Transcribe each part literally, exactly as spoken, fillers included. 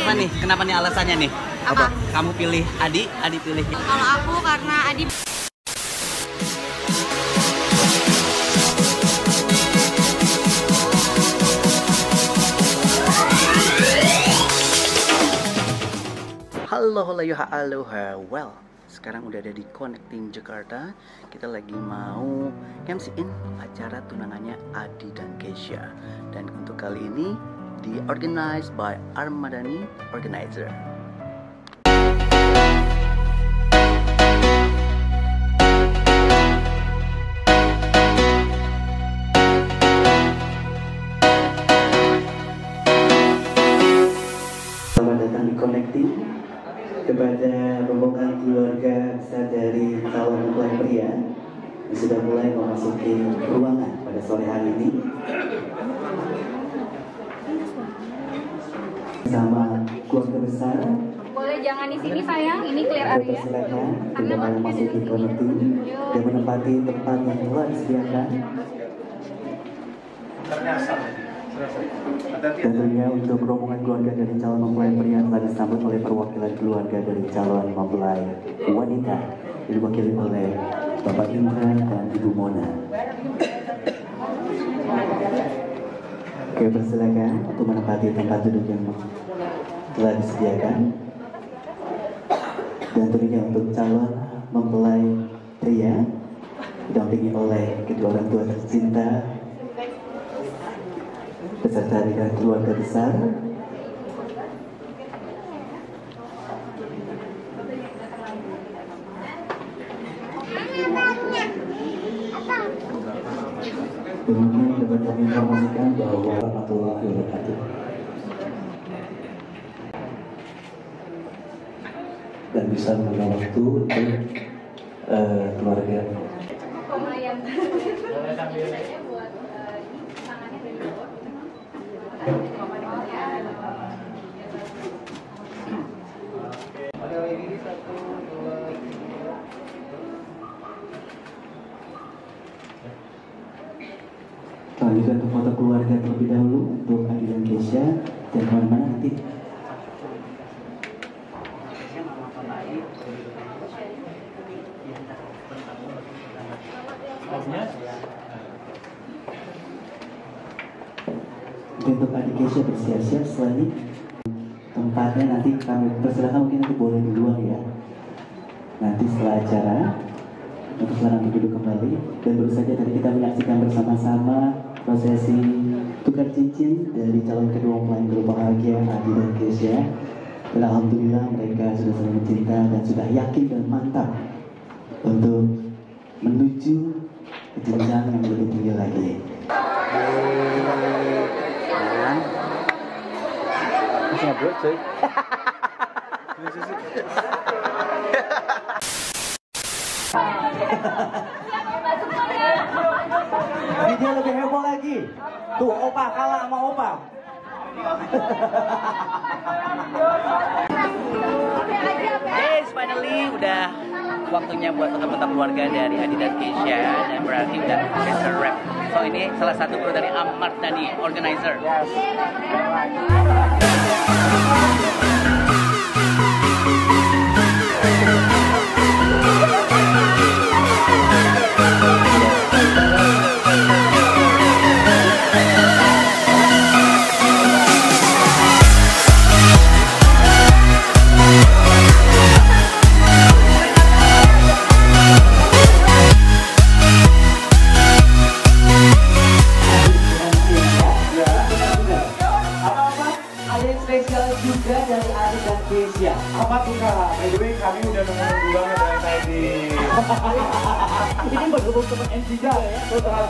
kenapa nih? Kenapa nih alasannya nih? Apa? Kamu pilih Adi, Adi pilih. Kalau aku karena Adi. Halo, halo, yo, halo, well, sekarang udah ada di Connecting Jakarta. Kita lagi mau M C-in acara tunangannya Adi dan Keisha. Dan untuk kali ini di-organized by Armadani Organizer. Selamat datang di Connecting kepada rombongan keluarga besar dari calon mempelai pria yang sudah mulai memasuki ruangan pada sore hari ini bersama keluarga besar. Boleh jangan di sini sayang, ini clear area. Silakan kita mau memasuki Connecting dan menempati tempat yang telah disediakan. Tentunya untuk rombongan keluarga dari calon mempelai pria telah disambut oleh perwakilan keluarga dari calon mempelai wanita diwakili oleh Bapak Indra dan Ibu Mona. Oke, persilakan untuk menempati tempat duduk yang telah disediakan. Dan tentunya untuk calon mempelai pria didampingi oleh kedua orang tua tercinta beserta dengan keluarga besar. Kemudian dapat kami informasikan bahwa warahmatullahi wabarakatuh. Dan bisa mengambil waktu untuk uh, keluarga. Lanjutkan untuk foto keluarga terlebih dahulu untuk Adi dan Keisha, dan kemana-mana nanti. Untuk Adi Keisha bersiap-siap, setelah ini tempatnya nanti kami persilakan, mungkin nanti boleh di luar ya. Nanti setelah acara untuk sekarang duduk kembali, dan baru saja tadi kita menyaksikan bersama-sama prosesi tukar cincin dari calon kedua mempelai berbahagia Adi dan Keisha. Dan alhamdulillah mereka sudah saling mencinta dan sudah yakin dan mantap untuk menuju ke jenjang yang lebih tinggi lagi. Masih upload cuy. Video lebih heboh lagi. Tuh opa kalah sama opa. Guys, finally udah waktunya buat foto-foto keluarga dari Adi dan Keisha, dan berarti udah special wrap. So ini salah satu kru dari Armadani Organizer. Yes. Apa tuh kak? By the way kami udah nunggu-nunggu banget dari tadi. Ini berhubung teman M C juga ya.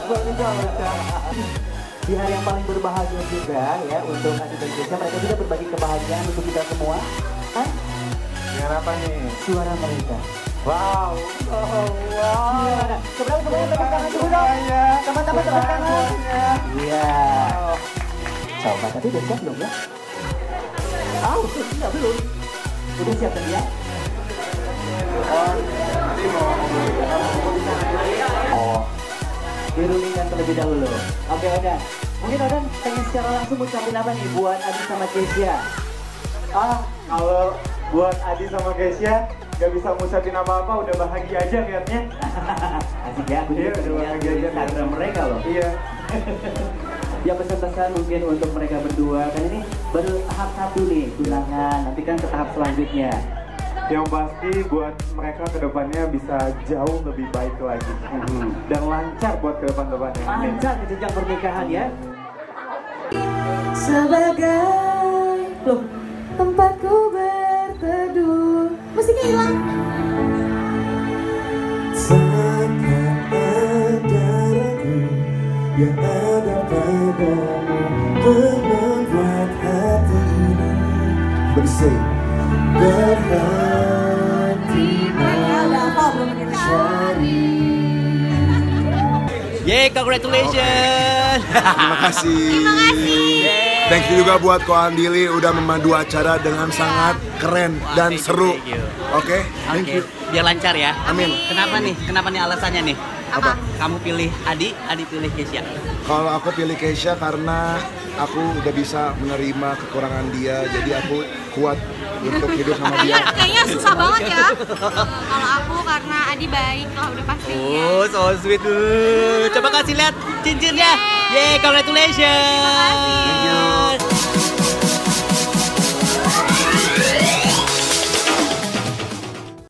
Di hari yang paling berbahagia juga ya untuk Adi dan Keisha, mereka juga berbagi kebahagiaan untuk kita semua. Hah? Dengan apa nih? Suara mereka. Wow. Oh, wow. Sebenarnya semuanya tepuk tangan dulu dong. Teman-teman tepuk tangan. Iya. Coba tadi udah siap belum ya? Ah, udah siap belum? Udah siap tadi ya? Oh, dirulingkan terlebih dahulu. Oke, Odan. Mungkin Odan pengen secara langsung ucapin apa nih buat Adi sama Keisha? Ah, kalau buat Adi sama Keisha gak bisa ngucapin apa-apa, udah bahagia aja liatnya. Asik ya, aku Iya, juga udah lihat bahagia aja. Instagram mereka loh. Iya. Ya pesan-pesan mungkin untuk mereka berdua, kan ini baru tahap satu nih tunangan, nanti kan ke tahap selanjutnya. Yang pasti buat mereka kedepannya bisa jauh lebih baik lagi. Mhm. Dan lancar buat ke depan-depannya. Lancar ke jenjang pernikahan ya. Sebagai loh, tempatku berteduh. Musiknya hilang. Saat ada ragu yang ada padamu membuat hati ini bersih berhenti mencari. Yeay, congratulations. Terima kasih. Terima kasih. Thank you juga buat Ko Andili udah memandu acara dengan sangat keren dan Thank you, seru. thank you. Oke, thank Oke, you. biar lancar ya. Amin. Kenapa nih? Kenapa nih alasannya nih? Apa? Kamu pilih Adi, Adi pilih Keisha. Kalau aku pilih Keisha karena aku udah bisa menerima kekurangan dia, jadi aku kuat untuk hidup sama dia. Kayaknya, kayaknya susah banget ya. Kalau aku karena Adi baik lah udah pasti. Oh, so sweet. Uh, Coba kasih lihat cincinnya. Yeay, congratulations. Terima kasih. Thank you.